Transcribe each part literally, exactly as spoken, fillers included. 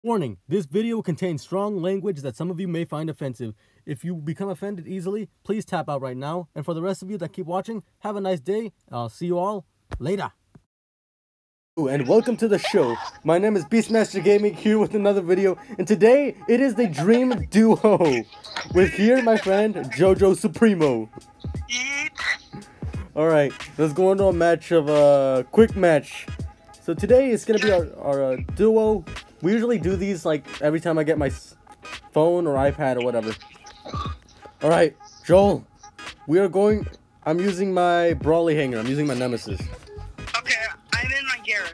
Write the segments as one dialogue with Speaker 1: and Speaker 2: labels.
Speaker 1: Warning, this video contains strong language that some of you may find offensive. If you become offended easily, please tap out right now. And for the rest of you that keep watching, have a nice day. I'll see you all later. And welcome to the show. My name is Beastmaster Gaming, here with another video. And today, it is the Dream Duo. With here, my friend, Jojo Supremo. Alright, let's go into a match of a uh, quick match. So today, it's going to be our, our uh, duo. We usually do these like every time I get my phone or iPad or whatever. Alright, Joel, we are going, I'm using my Brawly Hanger, I'm using my Nemesis.
Speaker 2: Okay, I'm in my Garrett.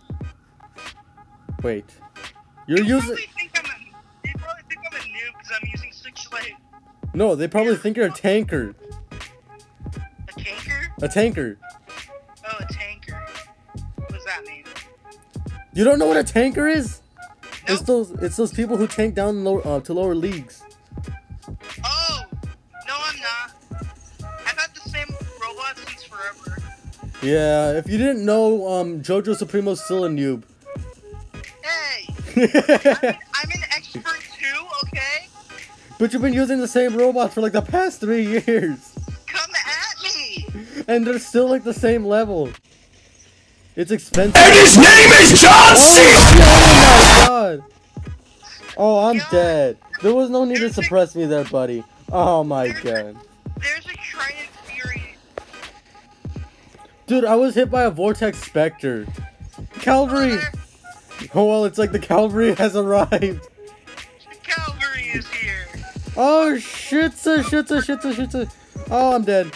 Speaker 1: Wait, you're
Speaker 2: they
Speaker 1: using...
Speaker 2: Probably think I'm a, they probably think I'm a noob because I'm using six light.
Speaker 1: No, they probably think you're a tanker.
Speaker 2: A tanker?
Speaker 1: A tanker.
Speaker 2: Oh, a tanker. What does that mean?
Speaker 1: You don't know what a tanker is?
Speaker 2: Nope.
Speaker 1: It's those, it's those people who tank down lower, uh, to lower leagues.
Speaker 2: Oh, no I'm not. I've had the same robot since forever.
Speaker 1: Yeah, if you didn't know, um, Jojo Supremo's still a noob.
Speaker 2: Hey, I'm, an, I'm an expert too, okay?
Speaker 1: But you've been using the same robot for like the past three years.
Speaker 2: Come at me.
Speaker 1: And they're still like the same level. It's expensive.
Speaker 3: And his name is John C.
Speaker 1: Oh, oh my god. Oh, I'm
Speaker 2: God.
Speaker 1: dead. There was no need to
Speaker 2: There's a-
Speaker 1: suppress me there, buddy. Oh my
Speaker 2: There's a-
Speaker 1: god.
Speaker 2: There's a Trident Fury.
Speaker 1: Dude, I was hit by a Vortex Spectre. Cavalry!
Speaker 2: Brother,
Speaker 1: Oh well, it's like the cavalry has arrived.
Speaker 2: the cavalry is here.
Speaker 1: Oh shit, sir, shit, sir, shit, sir, shit, sir. Oh, I'm dead.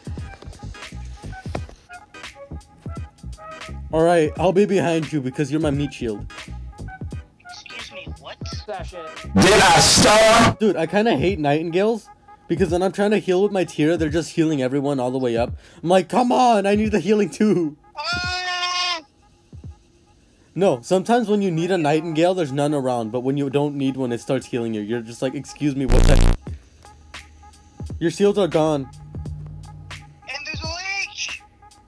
Speaker 1: Alright, I'll be behind you because you're my meat shield.
Speaker 2: Excuse me, what?
Speaker 3: Did I star?
Speaker 1: Dude, I kind of hate Nightingales because when I'm trying to heal with my tier, they're just healing everyone all the way up. I'm like, come on, I need the healing too.
Speaker 2: Ah!
Speaker 1: No, sometimes when you need a Nightingale, there's none around, but when you don't need one, it starts healing you. You're just like, excuse me, what the... Your shields are gone.
Speaker 2: And there's a leech!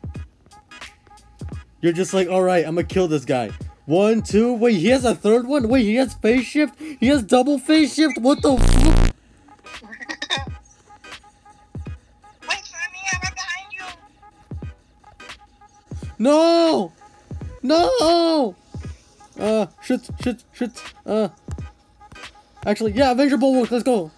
Speaker 1: You're just like, alright, I'm gonna kill this guy. One, two, wait, he has a third one? Wait, he has phase shift? He has double phase shift? What the fuck?
Speaker 2: Wait for me, I'm right behind you!
Speaker 1: No! No! Uh, shit, shit, shit, uh... Actually, yeah, Avenger Bulwark, let's go!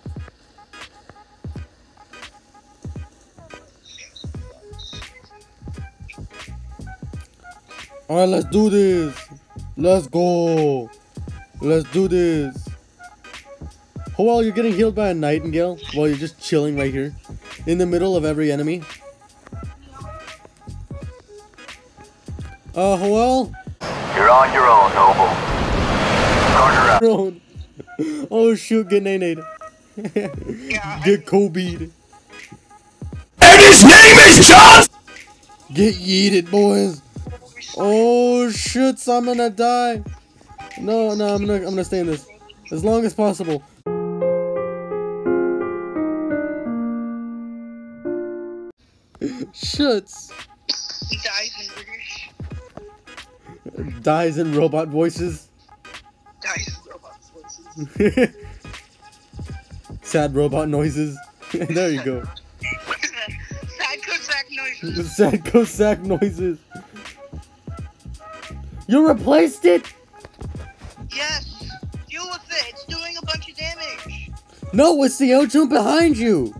Speaker 1: Alright, let's do this! Let's go! Let's do this! Oh, well, you're getting healed by a Nightingale while you're just chilling right here. In the middle of every enemy. Uh, well...
Speaker 3: You're on your own, Noble. Corner up.
Speaker 1: Drone. Oh shoot, get nade.
Speaker 2: Yeah,
Speaker 1: Get Kobe'd.
Speaker 3: And his name is John.
Speaker 1: Get yeeted, boys. Oh shit, so I'm gonna die. No, no, I'm gonna I'm gonna stay in this. As long as possible. Shuts.
Speaker 2: he dies in British.
Speaker 1: Dies in robot voices.
Speaker 2: Dies in robot voices.
Speaker 1: Sad robot noises. There you go.
Speaker 2: Sad Cossack noises.
Speaker 1: Sad Cossack noises. You replaced it?
Speaker 2: Yes! Deal with it, it's doing a bunch of damage.
Speaker 1: No, it's the L-jump behind you.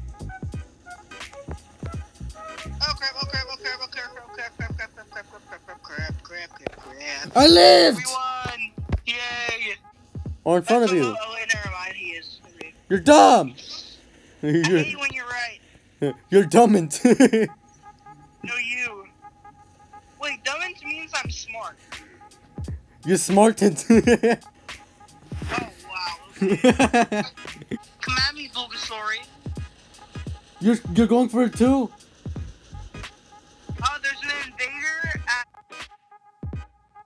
Speaker 2: Oh crap, oh crap, oh crap, oh crap, oh crap, crap, crap, crap, crap, crap, crap, crap, crap, crap, crap.
Speaker 1: I lived!
Speaker 2: We won! Yay!
Speaker 1: Or in front of
Speaker 2: Oh,
Speaker 1: you.
Speaker 2: oh, wait, never mind, he is.
Speaker 1: You're dumb!
Speaker 2: I
Speaker 1: You're,
Speaker 2: hate you when you're right.
Speaker 1: you're dumbant.
Speaker 2: No, you. Wait, dumbant means I'm smart.
Speaker 1: You're smartant.
Speaker 2: Oh, wow. Okay. Come at me, Bulgasauri.
Speaker 1: you're, you're going for it too?
Speaker 2: Oh, there's an invader at...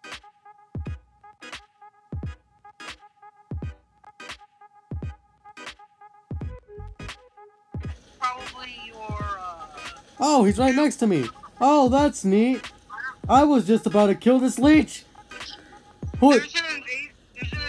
Speaker 2: Probably your, uh...
Speaker 1: Oh, he's right next to me. Oh, that's neat. I was just about to kill this leech. Who?
Speaker 2: There's an, inva- there's an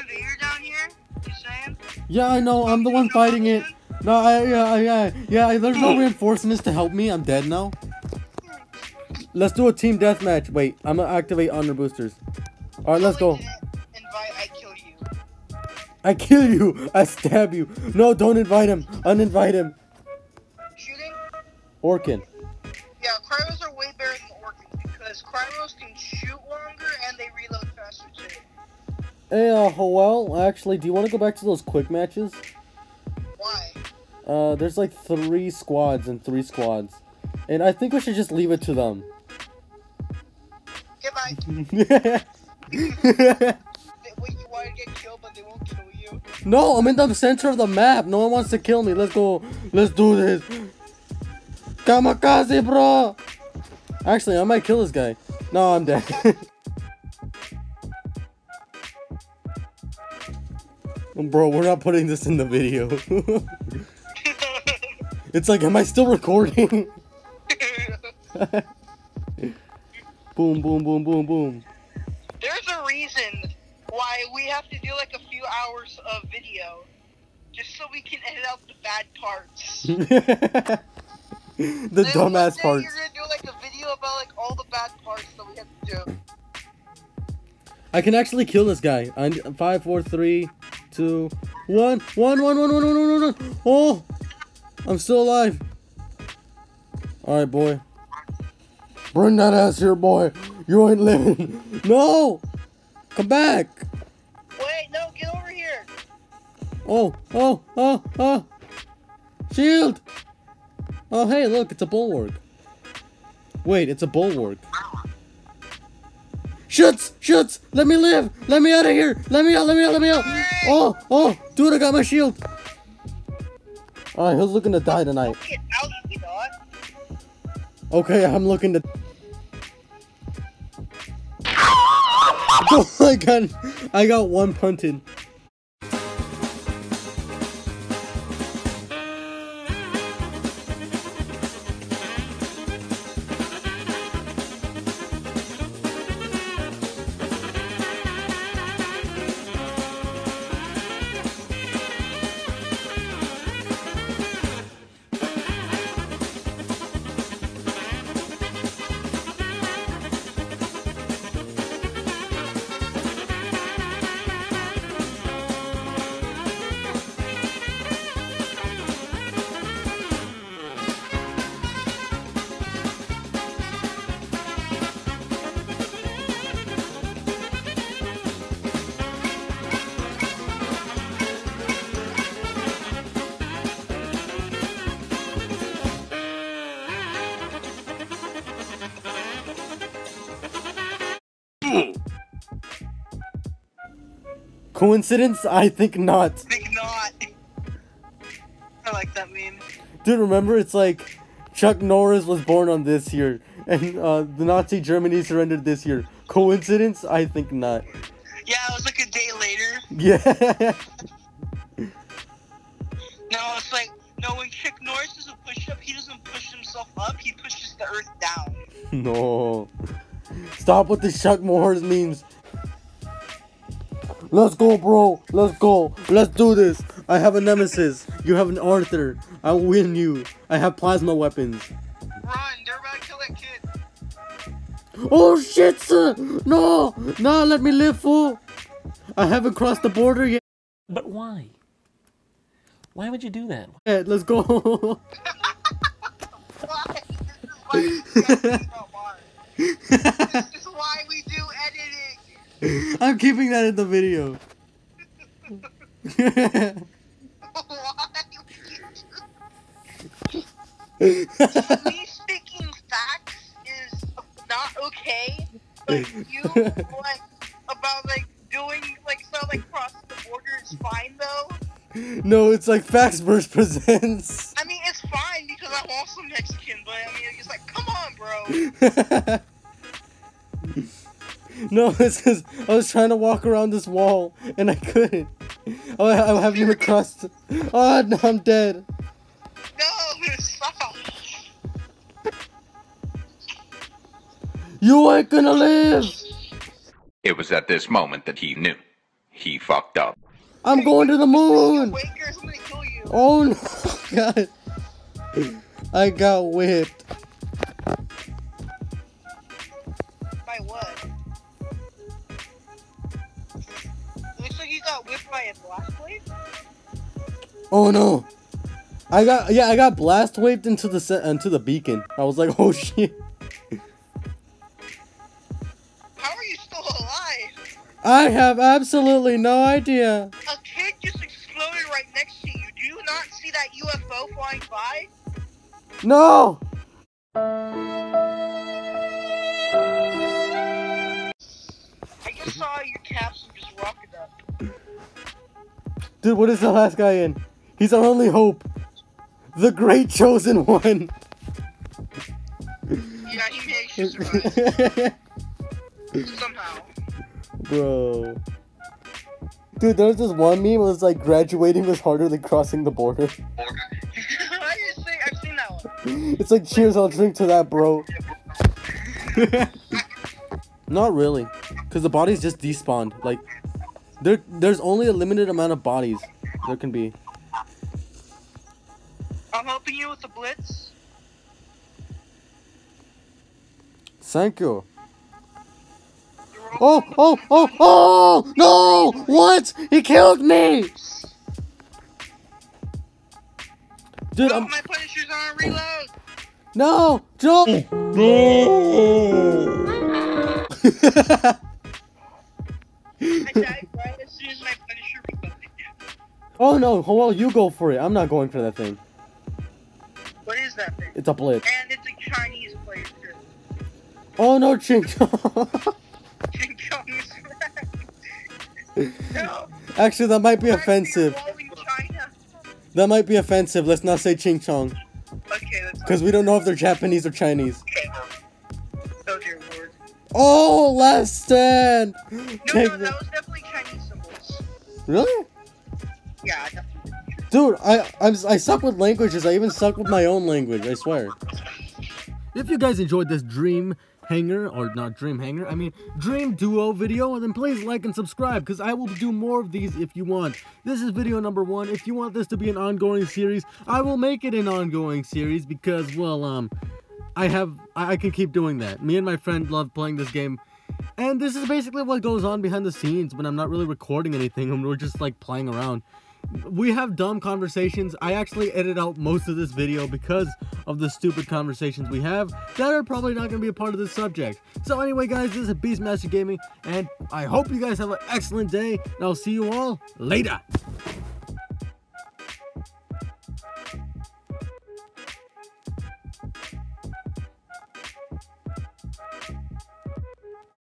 Speaker 1: Yeah, I know. I'm the one fighting it. No, I, yeah, yeah, yeah. There's no reinforcements to help me. I'm dead now. Let's do a team deathmatch. Wait, I'm gonna activate honor boosters. All right, let's go.
Speaker 2: Invite, I kill you.
Speaker 1: I kill you. I stab you. No, don't invite him. Uninvite him.
Speaker 2: Shooting?
Speaker 1: Orkin.
Speaker 2: Yeah, cryos are way better than Orkins because cryos can shoot longer and they reload faster too.
Speaker 1: Hey, uh, well, actually, do you want to go back to those quick matches?
Speaker 2: Why?
Speaker 1: Uh, there's like three squads and three squads. And I think we should just leave it to them.
Speaker 2: Goodbye. Wait, you want to get killed, but they won't kill you?
Speaker 1: No, I'm in the center of the map. No one wants to kill me. Let's go. Let's do this. Kamikaze, bro. Actually, I might kill this guy. No, I'm dead. Bro, we're not putting this in the video. It's like, am I still recording? Boom, boom, boom, boom, boom.
Speaker 2: There's a reason why we have to do like a few hours of video. Just so we can edit out the bad parts.
Speaker 1: The
Speaker 2: Then
Speaker 1: dumbass
Speaker 2: one day
Speaker 1: parts.
Speaker 2: You're gonna do like a video about like all the bad parts that we have to do.
Speaker 1: I can actually kill this guy. I'm five, four, three, two, one, one, one, one, one, one, one, one. Oh, I'm still alive. All right, boy. Bring that ass here, boy. You ain't living. No, come back.
Speaker 2: Wait, no, get over here.
Speaker 1: Oh, oh, oh, oh. Shield. Oh, hey, look, it's a bulwark. Wait, it's a bulwark. Shoots! Shoots! Let me live! Let me out of here! Let me out! Let me out! Let me out! Oh! Oh! Dude, I got my shield! Alright, who's looking to die tonight?
Speaker 2: Get out, you not.
Speaker 1: Okay, I'm looking to... Oh my god! I got one punted. Coincidence? I think not.
Speaker 2: Think not. I like that meme.
Speaker 1: Dude, remember, it's like Chuck Norris was born on this year, and uh, the Nazi Germany surrendered this year. Coincidence? I think not.
Speaker 2: Yeah, it was like a day later.
Speaker 1: Yeah.
Speaker 2: No, it's like, no, when Chuck Norris does a push-up, he doesn't push himself up, he pushes the earth down.
Speaker 1: No. Stop with the Chuck Norris memes. Let's go, bro. Let's go. Let's do this. I have a nemesis. You have an Arthur. I'll win you. I have plasma weapons.
Speaker 2: Run, they're about to kill that kid.
Speaker 1: Oh shit, sir. No. No, let me live, fool. I haven't crossed the border yet.
Speaker 4: But why? Why would you do that?
Speaker 1: Yeah, let's go.
Speaker 2: Why? This is why we do This is why we do editing.
Speaker 1: I'm keeping that in the video.
Speaker 2: Why would you do Me speaking facts is not okay, but you, like, about, like, doing, like, stuff like crossing the border is fine, though.
Speaker 1: No, it's like Facts Verse presents.
Speaker 2: I mean, it's fine because I'm also Mexican, but, I mean, it's like, come on, bro.
Speaker 1: No, it's because I was trying to walk around this wall and I couldn't. Oh, I, I haven't even crossed. Oh, no, I'm dead.
Speaker 2: No, stop.
Speaker 1: You ain't gonna live.
Speaker 5: It was at this moment that he knew. He fucked up.
Speaker 1: I'm going to the
Speaker 2: You
Speaker 1: moon.
Speaker 2: wake or somebody kill you.
Speaker 1: Oh no, God. I got whipped.
Speaker 2: By what? It looks like you got whipped by a blast wave.
Speaker 1: Oh no. I got, yeah, I got blast waved into the set, into the beacon. I was like, oh shit.
Speaker 2: How are you still alive?
Speaker 1: I have absolutely no idea.
Speaker 2: A kid just exploded right next to you. Do you not see that U F O flying by?
Speaker 1: No.
Speaker 2: I just saw your capsule just rocket up.
Speaker 1: Dude, what is the last guy in? He's our only hope. The great chosen one.
Speaker 2: Yeah, he managed to survive. Somehow.
Speaker 1: Bro. Dude, there's this one meme where it's like graduating was harder than crossing the border.
Speaker 2: I just say, I've seen that one.
Speaker 1: It's like, cheers, I'll drink to that, bro. Not really. Because the bodies just despawned. Like, there, there's only a limited amount of bodies there can be.
Speaker 2: I'm helping you with the blitz.
Speaker 1: Thank you. Oh, oh, oh, oh! No! What? He killed me! Dude,
Speaker 2: Oh,
Speaker 1: I'm...
Speaker 2: my Punisher's on reload.
Speaker 1: No! Don't! No!
Speaker 2: I died right as soon as my Punisher reloaded.
Speaker 1: Oh no, well, you go for it. I'm not going for that thing.
Speaker 2: What is that thing?
Speaker 1: It's a blitz.
Speaker 2: And it's a Chinese player too.
Speaker 1: Oh no, Ching Chong.
Speaker 2: King Kong is No.
Speaker 1: Actually, that might be offensive.
Speaker 2: China.
Speaker 1: That might be offensive. Let's not say Ching Chong.
Speaker 2: Okay, that's
Speaker 1: Because we don't know if they're Japanese or Chinese.
Speaker 2: Okay. Oh dear lord.
Speaker 1: Oh, last stand!
Speaker 2: No,
Speaker 1: Take
Speaker 2: no,
Speaker 1: the-
Speaker 2: that was definitely Chinese symbols.
Speaker 1: Really?
Speaker 2: Yeah, definitely.
Speaker 1: Dude, I, I'm, I suck with languages. I even suck with my own language, I swear. If you guys enjoyed this dream hanger, or not dream hanger, I mean dream duo video, then please like and subscribe, because I will do more of these if you want. This is video number one. If you want this to be an ongoing series, I will make it an ongoing series, because, well, um, I have, I, I can keep doing that. Me and my friend love playing this game, and this is basically what goes on behind the scenes when I'm not really recording anything and we're just, like, playing around. We have dumb conversations. I actually edit out most of this video because of the stupid conversations we have that are probably not going to be a part of this subject. So anyway, guys, this is Beastmaster Gaming, and I hope you guys have an excellent day, and I'll see you all later.